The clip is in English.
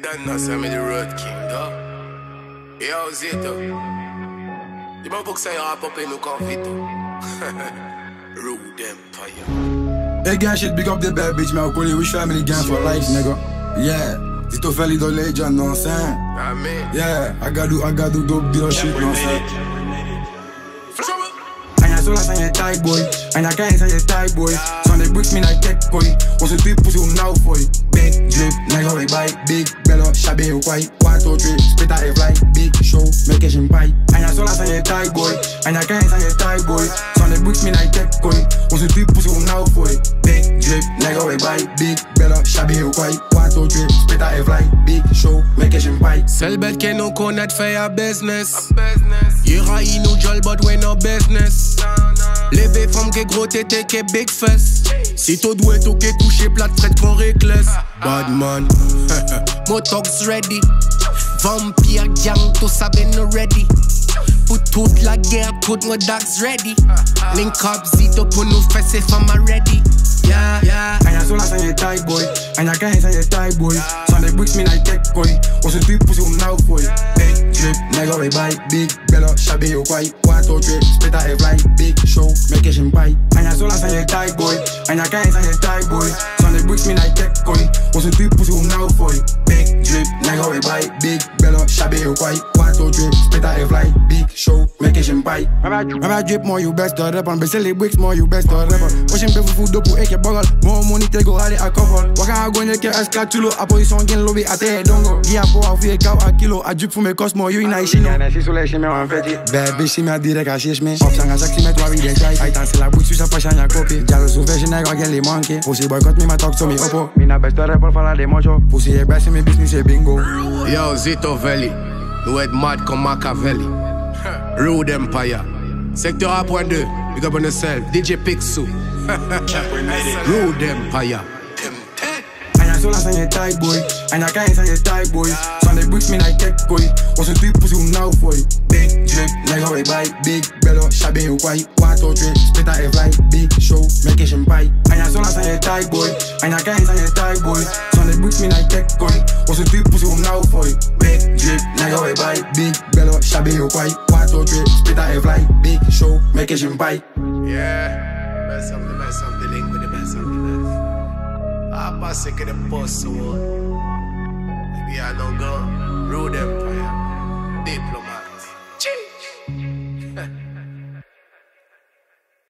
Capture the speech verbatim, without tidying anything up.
don't know, say me the road king, go. Yo, Zito. The man book say you hop up in no confito. Rude empire. Hey, gang shit, big up the bad bitch, man. Call you wish family gang for life, nigga. Yeah. Zito Felly the legend, know what I'm saying? Amen. Yeah, I gotta do, I gotta do dope deal shit, know what I'm saying? Sola zijn je tight boy, en jij kent zijn je tight boy. Zonder bricks me naar tech koi, onze twee pussy hoe nou voor je. Big drip, nigga we buy, big bello, shabby hoe kwai. One, two, three, spit out fly, big show, make it in pie. En jij sola zijn je tight boy, en jij kent zijn je tight boy. Zonder bricks me naar tech koi, onze twee pussy hoe nou voor je. Big drip, nigga we buy, big bello, shabby hoe kwai. One, two, three, spit out fly, big show, make it in pie. Selbet ken nou kon net voor je business. Je raï nou jol but we no business. Levé femme qui gros tété qui big fess. Si tout doit tout qui couché plate frette qu'on réclesse. Bad man, motox ready. Vampire gang tout ça ben ready. Pour toute la guerre, tout nos dogs ready. Link up Zito pour nous faire ces femmes ready. Yeah, yeah. En jij sola zijn je tight boy, en jij kent zijn je tight boy. Zonder bricks me naar tech koi, onze twee pussy hoe nou voor je. Big drip, nigga we buy, big bello, shabby hoe kwai. One, two, three, spit out fly, big show, make it in pie. En jij sola zijn je tight boy, en jij kent zijn je tight boy. Zonder bricks me naar tech koi, onze twee pussy hoe nou voor je. Big drip, nigga we buy, big bello, shabby hoe kwai. One, two, three, spit out fly, big show, make it in pie. When I drip more, you best to rapper. Be silly bricks more, you best to rapper. Washing people food dope, ik je bagel. More money, take go hard, I cover. Waka I go in the care, I tulo. A position gen lobby, I tell you don't go. Gia po, I feel cow, a kilo. I drip for me cost more, you in a shino. Ja, si soleil, she me wan feti. Bad bitch, she me a direct, I chase me. Opsang a sexy, me toi, we den shy. I dance la bouche, tu sa pas chanya copy. Jalo sou fashion, I go get les monkey. Pussy boycott me, my talk to me oppo. Me na best to rapper, fala de mocho. Pussy e best, me business e bingo. Yo, Zito Felly, nous êtes mad comme Machiavelli. Rude empire. Secteur A point deux, big up on yourself. D J Pixu. Rude empire. En jij sola zijn je tight boy, en jij kent zijn je tight boy. Zonder bricks me naar tech koi, onze twee pussy hoe nou voor je. Big drip, nigga we buy, big bello, shabby hoe kwai. One, two, three, spit out fly, big show, make it in pie. En jij sola zijn je tight boy, en jij kent zijn je tight boy. Zonder bricks me naar tech koi, onze twee pussy hoe nou voor je. Big drip, nigga we buy, big bello, shabby hoe kwai. One, two, three, spit out fly, big show, make it in pie. Yeah, best of the best of the link with the best of the best. I pass it to the post so maybe I don't go. Rude empire, diplomats.